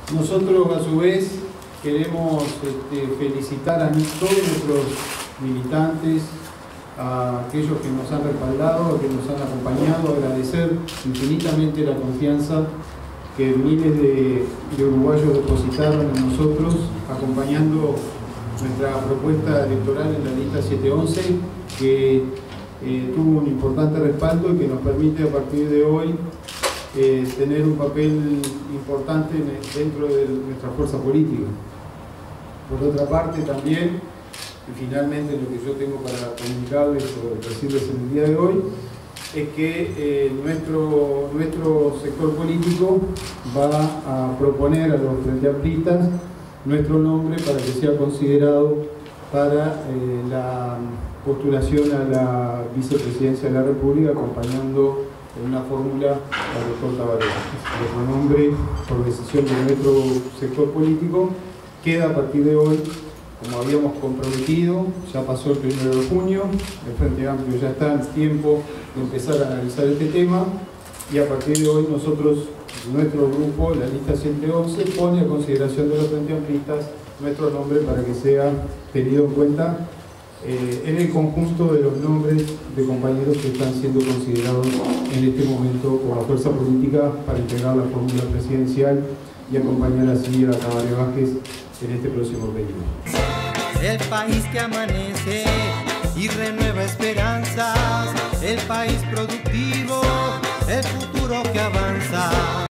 Nosotros a su vez queremos felicitar a todos nuestros militantes, a aquellos que nos han respaldado, a que nos han acompañado, agradecer infinitamente la confianza que miles de uruguayos depositaron en nosotros, acompañando nuestra propuesta electoral en la lista 711, que tuvo un importante respaldo y que nos permite a partir de hoy tener un papel importante dentro de nuestra fuerza política. Por otra parte también, y finalmente lo que yo tengo para comunicarles o decirles en el día de hoy, es que nuestro sector político va a proponer a los frente amplistas nuestro nombre para que sea considerado para la postulación a la vicepresidencia de la República, acompañando en una fórmula al doctor Tabaré. Nuestro nombre, por decisión de nuestro sector político, queda a partir de hoy, como habíamos comprometido. Ya pasó el 1 de junio, el Frente Amplio ya está en tiempo de empezar a analizar este tema, y a partir de hoy nosotros, nuestro grupo, la lista 111, pone a consideración de los Frente Amplistas nuestro nombre para que sea tenido en cuenta en el conjunto de los nombres de compañeros que están siendo considerados en este momento por la fuerza política para integrar la fórmula presidencial y acompañar así a Tabaré Vázquez en este próximo periodo. El país que amanece y renueva esperanzas, el país productivo, el futuro que avanza.